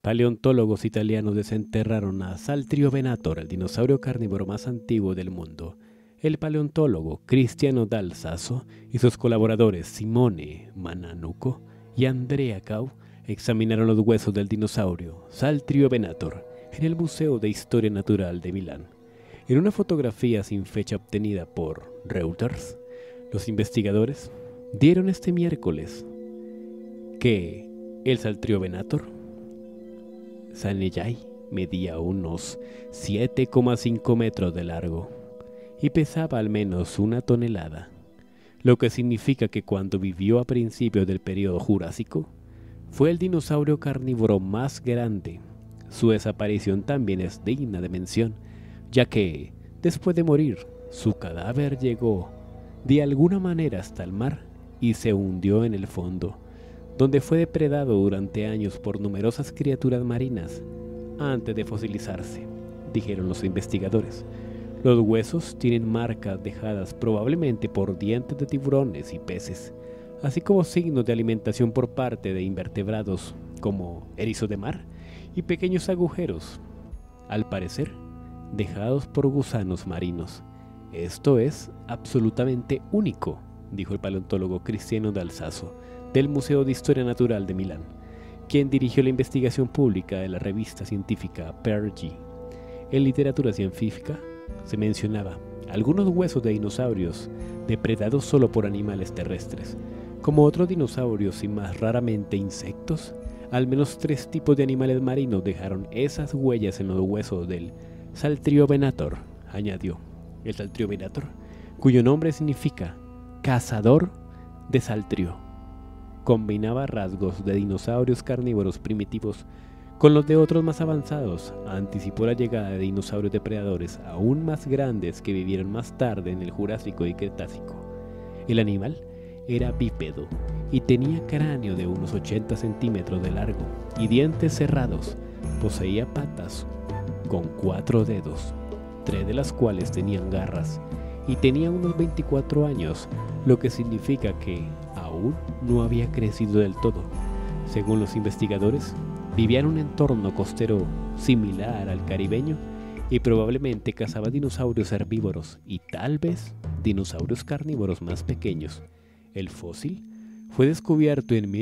Paleontólogos italianos desenterraron a Saltriovenator, el dinosaurio carnívoro más antiguo del mundo. El paleontólogo Cristiano Dal Sasso y sus colaboradores Simone Mananuco y Andrea Cau examinaron los huesos del dinosaurio Saltriovenator en el Museo de Historia Natural de Milán. En una fotografía sin fecha obtenida por Reuters, los investigadores dieron este miércoles que el Saltriovenator Sanellai medía unos 7,5 metros de largo y pesaba al menos 1 tonelada, lo que significa que cuando vivió a principios del período Jurásico, fue el dinosaurio carnívoro más grande. Su desaparición también es digna de mención, ya que, después de morir, su cadáver llegó de alguna manera hasta el mar y se hundió en el fondo, donde fue depredado durante años por numerosas criaturas marinas antes de fosilizarse, dijeron los investigadores. Los huesos tienen marcas dejadas probablemente por dientes de tiburones y peces, así como signos de alimentación por parte de invertebrados como erizos de mar y pequeños agujeros, al parecer dejados por gusanos marinos. Esto es absolutamente único, dijo el paleontólogo Cristiano Dal Sasso, del Museo de Historia Natural de Milán, quien dirigió la investigación pública de la revista científica PRG. En literatura científica se mencionaba algunos huesos de dinosaurios depredados solo por animales terrestres, como otros dinosaurios y más raramente insectos. Al menos 3 tipos de animales marinos dejaron esas huellas en los huesos del Saltriovenator, añadió. El Saltriovenator, cuyo nombre significa cazador de saltrio, combinaba rasgos de dinosaurios carnívoros primitivos con los de otros más avanzados. Anticipó la llegada de dinosaurios depredadores aún más grandes que vivieron más tarde en el Jurásico y Cretácico. El animal era bípedo y tenía cráneo de unos 80 centímetros de largo y dientes cerrados. Poseía patas con 4 dedos, 3 de las cuales tenían garras, y tenía unos 24 años, lo que significa que aún no había crecido del todo. Según los investigadores, vivía en un entorno costero similar al caribeño y probablemente cazaba dinosaurios herbívoros y tal vez dinosaurios carnívoros más pequeños. El fósil fue descubierto en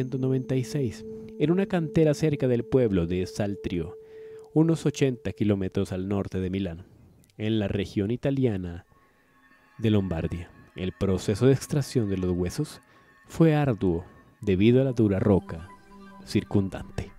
1996 en una cantera cerca del pueblo de Saltrio, unos 80 kilómetros al norte de Milán, en la región italiana de Lombardia. El proceso de extracción de los huesos fue arduo debido a la dura roca circundante.